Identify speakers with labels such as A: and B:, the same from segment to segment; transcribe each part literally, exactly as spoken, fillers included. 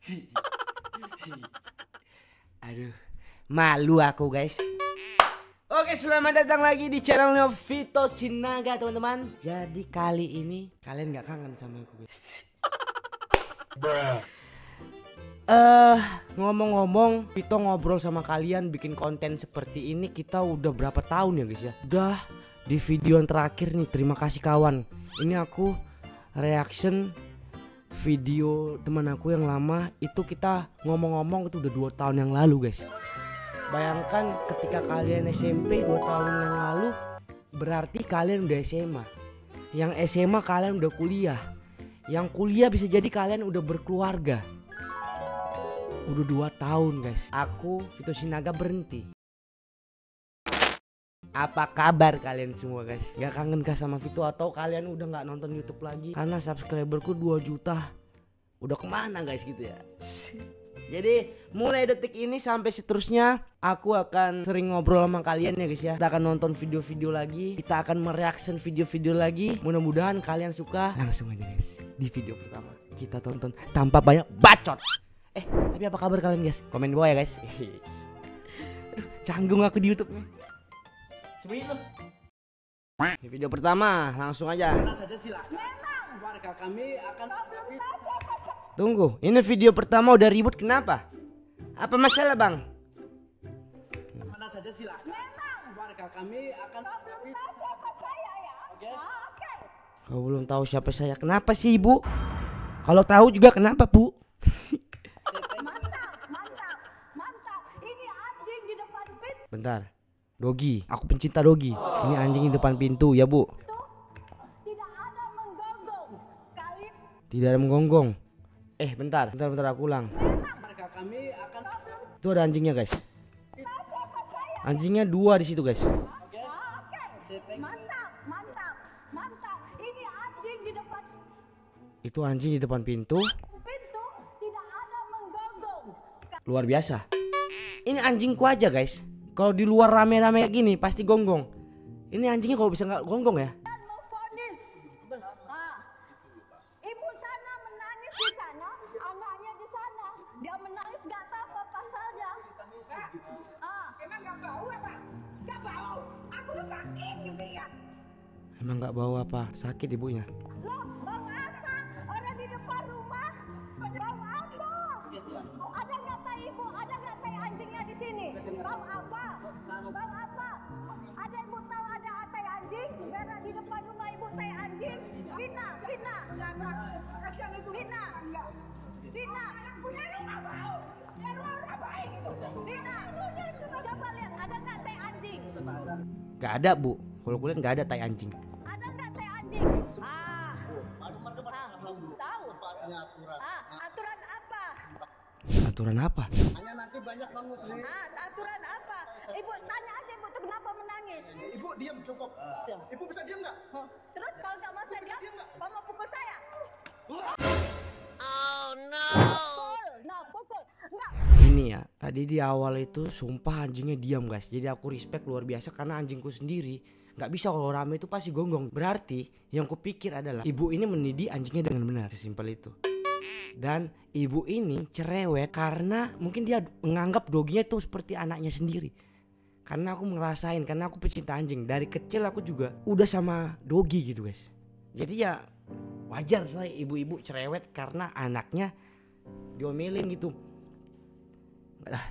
A: Aduh, malu aku guys. Oke, selamat datang lagi di channelnya Vito Sinaga teman-teman. Jadi kali ini kalian nggak kangen sama aku guys? Eh uh, ngomong-ngomong, Vito ngobrol sama kalian bikin konten seperti ini kita udah berapa tahun ya guys ya? Udah di video yang terakhir nih, terima kasih kawan. Ini aku reaction video teman aku yang lama. Itu kita ngomong-ngomong itu udah dua tahun yang lalu guys. Bayangkan ketika kalian S M P dua tahun yang lalu, berarti kalian udah S M A. Yang S M A kalian udah kuliah. Yang kuliah bisa jadi kalian udah berkeluarga. Udah dua tahun guys. Aku Vito Sinaga berhenti. Apa kabar kalian semua guys? Gak kangen kah sama Vito? Atau kalian udah gak nonton YouTube lagi? Karena subscriberku dua juta. Udah kemana guys gitu ya? Jadi mulai detik ini sampai seterusnya aku akan sering ngobrol sama kalian ya guys ya. Kita akan nonton video-video lagi. Kita akan mereaction video-video lagi. Mudah-mudahan kalian suka. Langsung aja guys. Di video pertama kita tonton tanpa banyak bacot. Eh tapi apa kabar kalian guys? Komen di bawah ya guys. Aduh, canggung aku di YouTube nih. Sebenarnya lo. Di video pertama langsung aja. Memang warga kami akan. Tunggu, ini video pertama udah ribut kenapa? Apa masalah bang? Mana saja silakan. Memang warga kami akan. Siapa saya ya? Oke. Oke. Kau belum tahu siapa saya? Kenapa sih ibu? Kalau tahu juga kenapa bu? Mantap, mantap, mantap. Ini anjing di depan pintu. Bentar, Dogi. Aku pencinta Dogi. Ini anjing di depan pintu ya bu. Tidak ada menggonggong. Kali. Tidak ada menggonggong. Eh bentar, bentar, bentar aku ulang. Itu ada anjingnya guys. Anjingnya dua di situ guys. Mantap, mantap, mantap. Ini anjing di depan. Itu anjing di depan pintu. Pintu tidak ada menggonggong. Luar biasa. Ini anjingku aja guys. Kalau di luar rame-rame kayak gini pasti gonggong. Ini anjingnya kalau bisa nggak gonggong ya? Emang nggak bau apa? Sakit ibunya. Loh, bau apa? Orang di depan rumah. Bau apa? Ada nggak tai ibu? Ada nggak tai anjingnya di sini? Bau apa? Bau apa? Ada ibu tahu ada tai anjing? Merah di depan rumah ibu tai anjing. Vina, Vina. Vina. Vina. Punya rumah bau. Punya rumah baik itu. Vina. Coba lihat ada nggak tai anjing? Gak ada bu. Kalau kulihat nggak ada tai anjing. Ada nggak tai anjing? Ah, tahu. Aturan. Ah, aturan apa? Aturan apa? Hanya nanti banyak non muslim. Ah, aturan apa? Ibu tanya aja ibu tuh kenapa menangis? Ibu diam cukup. Ibu bisa diam nggak? Terus kalau nggak mau saya diam, kamu mau pukul saya? Oh no. Pukul, no pukul. Enggak. Ini ya, tadi di awal itu sumpah anjingnya diam guys. Jadi aku respect luar biasa karena anjingku sendiri nggak bisa kalau rame itu pasti gonggong. Berarti yang kupikir adalah ibu ini mendidik anjingnya dengan benar, sesimpel itu. Dan ibu ini cerewet karena mungkin dia menganggap doginya tuh seperti anaknya sendiri. Karena aku ngerasain, karena aku pecinta anjing. Dari kecil aku juga udah sama dogi gitu guys. Jadi ya wajar saya ibu-ibu cerewet karena anaknya diomelin gitu. Ah.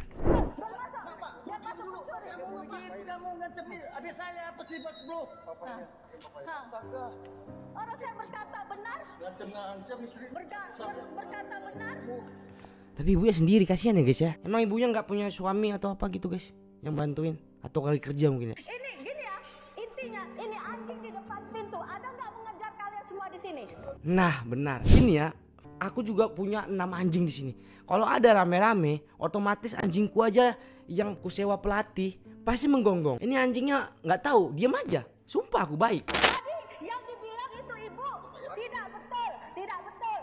A: Adik saya apa sih bos bro? Orang saya berkata benar. Berka, ber, berkata benar. Tapi ibunya sendiri kasihan ya guys ya. Emang ibunya nggak punya suami atau apa gitu guys yang bantuin atau kali kerja mungkin ya. Ini gini ya intinya ini anjing di depan pintu ada nggak mengejar kalian semua di sini? Nah benar. Ini ya aku juga punya enam anjing di sini. Kalau ada rame-rame otomatis anjingku aja yang kusewa pelatih pasti menggonggong. Ini anjingnya nggak tahu, diam aja. Sumpah aku baik. Tadi yang dibilang itu ibu tidak betul, tidak betul.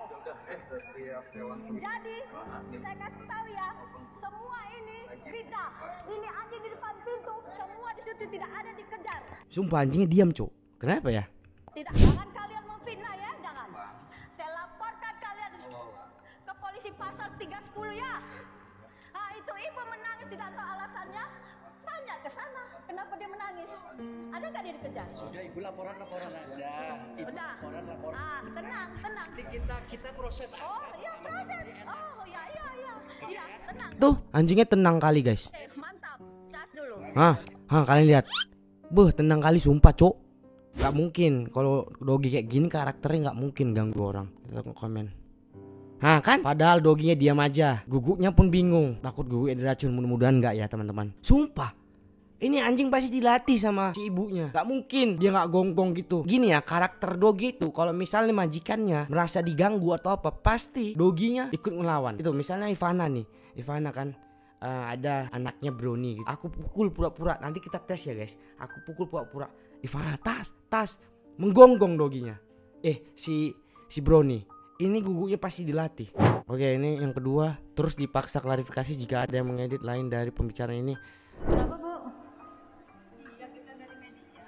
A: Jadi saya kasih tahu ya, semua ini fitnah. Ini anjing di depan pintu, semua di situ tidak ada dikejar. Sumpah anjingnya diam cuk. Kenapa ya? Tidak, jangan kalian memfitnah ya, jangan. Saya laporkan kalian ke polisi.
B: isi pasal tiga sepuluh ya. Nah, itu ibu menangis tidak tahu alasannya. Tanya ke sana, kenapa dia menangis? Ada nggak dia dikejar?
C: Sudah ibu laporan-laporan aja. Ibu
B: Udah.
C: laporan-laporan.
B: Ah, tenang, tenang.
C: Nanti kita kita proses.
B: Oh, iya proses. Oh, ya, iya, iya. Iya, tenang.
A: Tuh anjingnya tenang kali guys.
B: Eh, mantap. Cas dulu.
A: Hah, hah kalian lihat. Beuh tenang kali sumpah cok. Gak mungkin kalau Dogi kayak gini karakternya nggak mungkin ganggu orang. Kita komen. Nah kan, padahal Doginya diam aja. Guguknya pun bingung. Takut guguknya diracun. Mudah-mudahan nggak ya teman-teman. Sumpah. Ini anjing pasti dilatih sama si ibunya. Gak mungkin dia nggak gonggong gitu. Gini ya karakter Dogi itu. Kalau misalnya majikannya merasa diganggu atau apa, pasti Doginya ikut ngelawan. Itu misalnya Ivana nih. Ivana kan uh, ada anaknya Brownie gitu. Aku pukul pura-pura. Nanti kita tes ya guys. Aku pukul pura-pura. Ivana tas tas menggonggong Doginya. Eh si si Brownie. Ini guguknya pasti dilatih. Oke ini yang kedua. Terus dipaksa klarifikasi jika ada yang mengedit lain dari pembicaraan ini.
B: Kenapa, Bu?
D: Iya, kita dari media.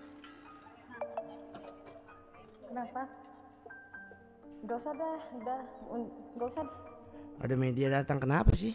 B: Kenapa? Gak usah dah, udah, gak usah.
A: Ada media datang kenapa sih?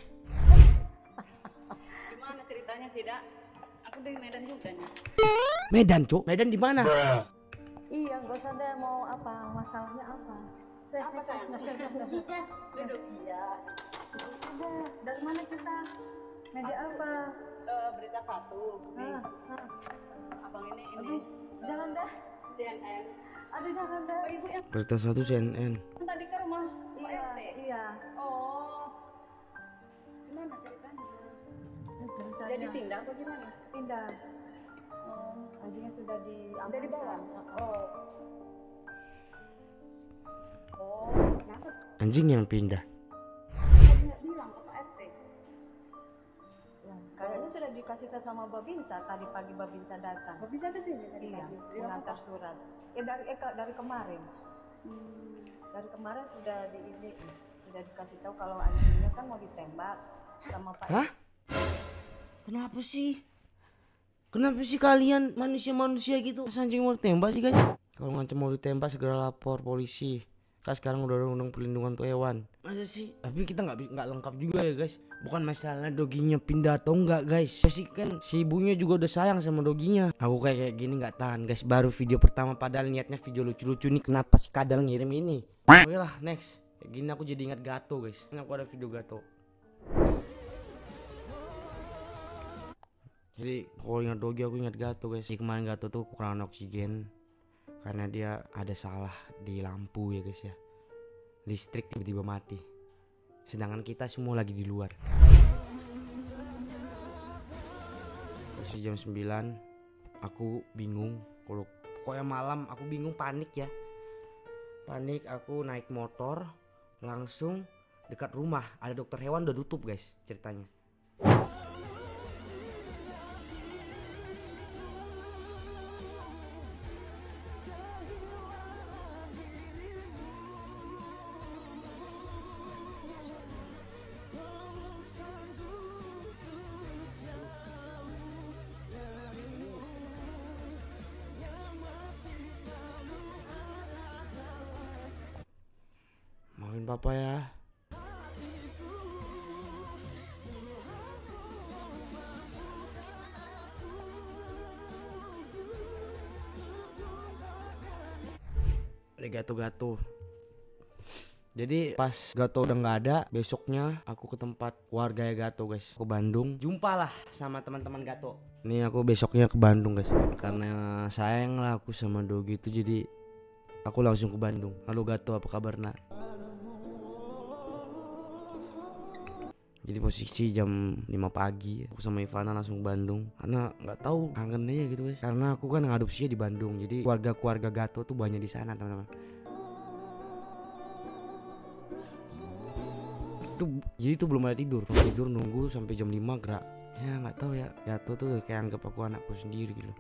D: Gimana ceritanya sih, Dak? Aku dari Medan juga nih.
A: Medan cok. Medan di mana?
B: Iya, gak usah deh, mau apa, masalahnya apa?
D: Apa sayang?
B: Tidak.
D: Duduk. Iya.
B: Udah, dari mana kita? Media apa?
D: Eh, berita satu. Nih,
B: Hah, hah.
D: abang ini ini
B: Aduh, jangan dah.
D: C N N.
B: Aduh, jangan dah.
D: Oh, ibu yang
A: Berita satu C N N.
D: tadi ke rumah Pak
B: Iya,
D: R T.
B: iya.
D: Oh. Gimana ceritanya?
B: Ceritanya.
D: Jadi tindak apa gimana?
B: Pindah.
D: Oh.
B: Anjingnya sudah di
D: Udah dibawa? Oh. Oh, kenapa?
A: Anjing yang pindah.
D: Tadi nggak bilang ke Pak R T.
B: Ya, kayaknya sudah dikasih tahu sama Babinsa tadi pagi Babinsa datang.
D: Kok bisa ke sini tadi
B: Iya,
D: pagi? Dia
B: mengantar
D: apa?
B: surat. Ya dari eh, ke- dari kemarin.
D: Hmm.
B: Dari kemarin sudah di ini sudah dikasih tahu kalau anjingnya kan mau ditembak sama Pak.
A: Hah? Kenapa sih? Kenapa sih kalian manusia-manusia gitu? Masa anjing mau ditembak sih guys? Kalau ngancam mau ditembak segera lapor polisi. Kan sekarang udah ada undang perlindungan untuk hewan. Masa sih? Tapi kita nggak nggak lengkap juga ya guys. Bukan masalah Doginya pindah atau enggak guys. Sih kan si ibunya juga udah sayang sama Doginya. Aku kayak kayak gini nggak tahan guys. Baru video pertama padahal niatnya video lucu-lucu nih. Kenapa si Kadal ngirim ini? Oke lah next. Kayak gini aku jadi ingat Gato guys. Ini aku ada video Gato. Jadi kalau ingat Dogi aku ingat Gato guys. Jadi kemarin Gato tuh kekurangan oksigen karena dia ada salah di lampu ya guys ya. Listrik tiba-tiba mati. Sedangkan kita semua lagi di luar. Masih jam sembilan. Aku bingung. Kalau pokoknya malam aku bingung panik ya. Panik aku naik motor langsung dekat rumah. Ada dokter hewan udah tutup guys ceritanya. Mauin papa ya. Ada gato-gato. Jadi pas Gato udah nggak ada, besoknya aku ke tempat keluarga Gato guys, ke Bandung. Jumpalah sama teman-teman Gato. Nih aku besoknya ke Bandung guys, karena sayang lah aku sama Dogi itu, jadi aku langsung ke Bandung. Halo Gato, apa kabar nak? Jadi posisi jam lima pagi aku sama Ivana langsung ke Bandung. Karena nggak tahu kangen aja gitu guys. Karena aku kan ngadopsinya di Bandung. Jadi keluarga-keluarga Gato tuh banyak di sana teman-teman. Itu jadi tuh belum ada tidur. Tidur nunggu sampai jam lima gerak. Ya nggak tahu ya. Gato tuh kayak anggap aku anakku sendiri gitu.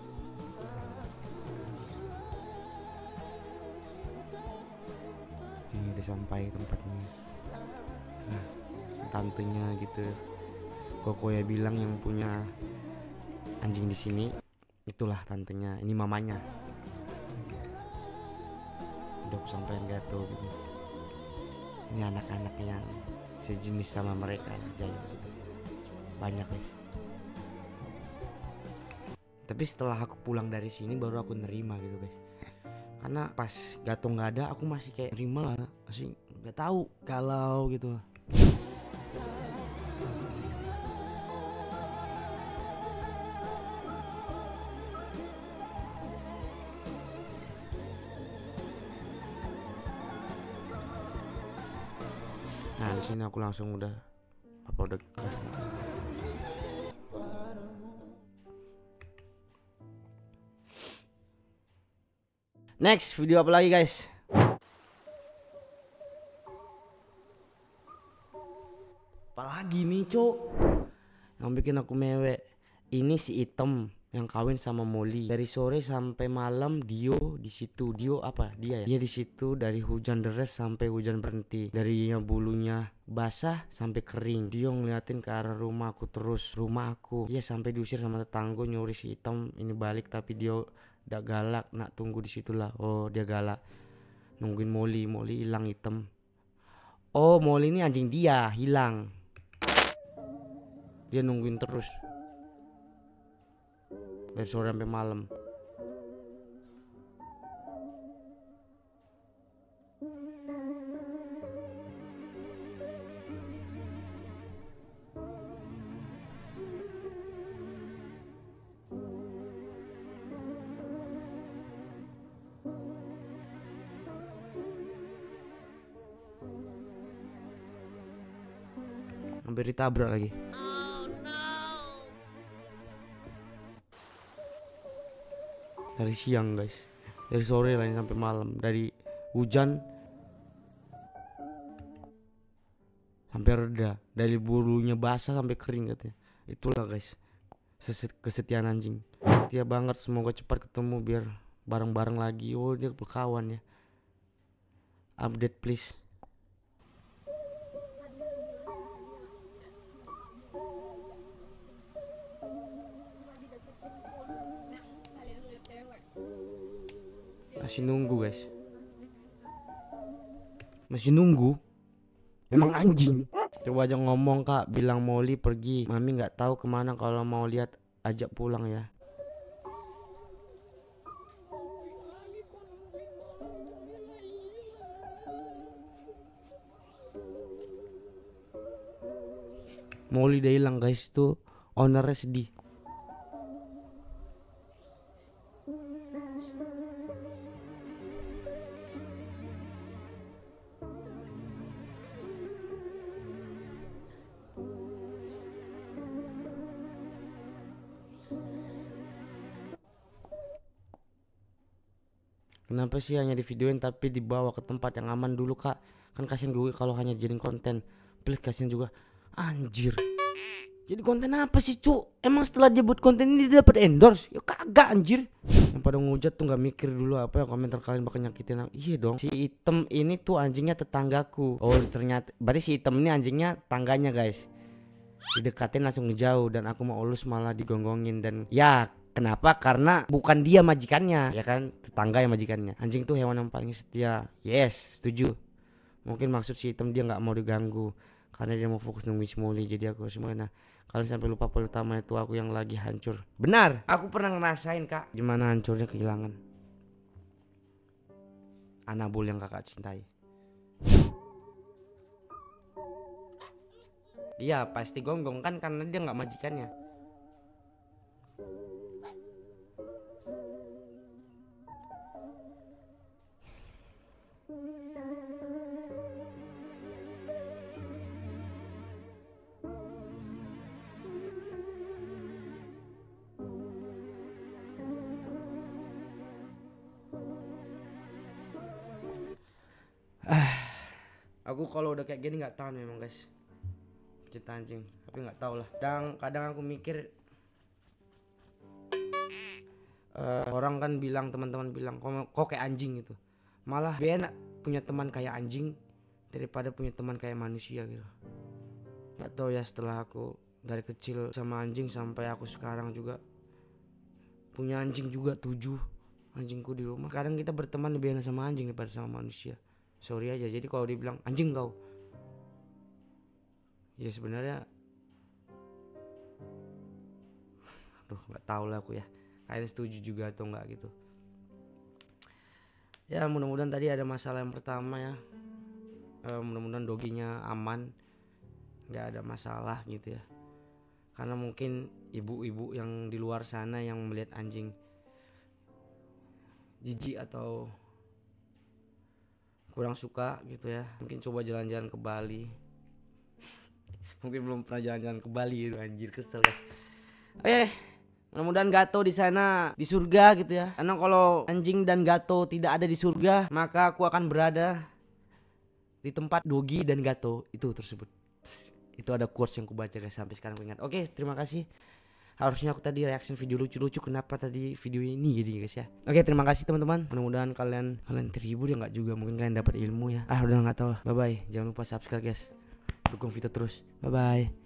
A: Ini udah sampai tempatnya. Nah, tantenya gitu. Koko ya bilang yang punya anjing di sini itulah tantenya. Ini mamanya. Udah aku sampein Gato gitu. Ini anak-anak yang sejenis sama mereka lah, Giant gitu. Banyak guys. Tapi setelah aku pulang dari sini baru aku nerima gitu guys. Karena pas Gato nggak ada aku masih kayak nerima lah, masih nggak tahu kalau gitu. Nah di sini aku langsung udah apa udah keras. Next video apa lagi guys? Apalagi nih cok yang bikin aku mewek. Ini si Item yang kawin sama Molly. Dari sore sampai malam Dio di situ. Dio apa dia ya? Dia di situ dari hujan deras sampai hujan berhenti. Dari yang bulunya basah sampai kering. Dio ngeliatin ke arah rumah aku terus. Rumah aku. Dia sampai diusir sama tetangga nyuri si Item ini balik, tapi Dio udah galak nak tunggu di situlah. Oh dia galak nungguin Molly. Molly hilang Item. Oh Molly ini anjing dia hilang. Dia nungguin terus dari sore sampai malam. Hampir ditabrak lagi. Dari siang guys, dari sore lah ini sampai malam, dari hujan sampai reda, dari bulunya basah sampai kering katanya. Itulah guys kesetiaan anjing. Setia banget, semoga cepat ketemu biar bareng-bareng lagi. Oh dia berkawan ya. Update please. Masih nunggu guys. Masih nunggu. Memang anjing. Coba aja ngomong kak, bilang Molly pergi. Mami nggak tahu kemana, kalau mau lihat ajak pulang ya. Molly udah hilang guys, tuh ownernya sedih. Kenapa sih hanya di videoin tapi dibawa ke tempat yang aman dulu kak? Kan kasihan gue kalau hanya jadiin konten. Please kasihan juga. Anjir. Jadi konten apa sih cu? Emang setelah dia buat konten ini dia dapat endorse? Ya kagak anjir. Yang pada ngujat tuh nggak mikir dulu apa ya komentar kalian bakal nyakitin. Iya dong. Si Item ini tuh anjingnya tetanggaku. Oh ternyata berarti si Item ini anjingnya tangganya guys. Didekatin langsung ngejauh dan aku mau ulus malah digonggongin. Dan ya kenapa? Karena bukan dia majikannya, ya kan? Tetangga yang majikannya. Anjing tuh hewan yang paling setia. Yes, setuju. Mungkin maksud si Item dia nggak mau diganggu karena dia mau fokus nungguin si Molly. Jadi aku semuanya. Kalian sampai lupa poin utama itu aku yang lagi hancur. Benar, aku pernah ngerasain kak. Gimana hancurnya kehilangan Anabul yang kakak cintai. Dia pasti gonggong kan karena dia nggak majikannya. Ah, aku kalau udah kayak gini nggak tahan memang guys, cinta anjing. Tapi nggak tahu lah. Dan kadang aku mikir, uh, orang kan bilang, teman-teman bilang, kok, kok kayak anjing gitu. Malah lebih enak punya teman kayak anjing daripada punya teman kayak manusia gitu. Nggak tahu ya, setelah aku dari kecil sama anjing sampai aku sekarang juga punya anjing juga tujuh anjingku di rumah. Kadang kita berteman lebih enak sama anjing daripada sama manusia. sorry aja. Jadi kalau dia bilang anjing kau, ya sebenarnya aduh nggak tahu lah aku ya, kalian setuju juga atau enggak gitu. Ya mudah-mudahan tadi ada masalah yang pertama ya, e, mudah-mudahan doginya aman, nggak ada masalah gitu ya. Karena mungkin ibu-ibu yang di luar sana yang melihat anjing jijik atau kurang suka gitu ya, mungkin coba jalan-jalan ke Bali. Mungkin belum pernah jalan-jalan ke Bali gitu, anjir kesel guys. Oke, mudah-mudahan Gato di sana di surga gitu ya. Karena kalau anjing dan Gato tidak ada di surga, maka aku akan berada di tempat Dogi dan Gato itu tersebut. Itu ada quotes yang aku baca guys, sampai sekarang aku ingat. Oke, terima kasih. Harusnya aku tadi reaction video lucu-lucu, kenapa tadi video ini gitu guys ya. Oke, terima kasih teman-teman. Mudah-mudahan kalian kalian terhibur ya, nggak juga, mungkin kalian dapat ilmu ya. Ah udah nggak tahu. Bye bye. Jangan lupa subscribe guys. Dukung Vito terus. Bye bye.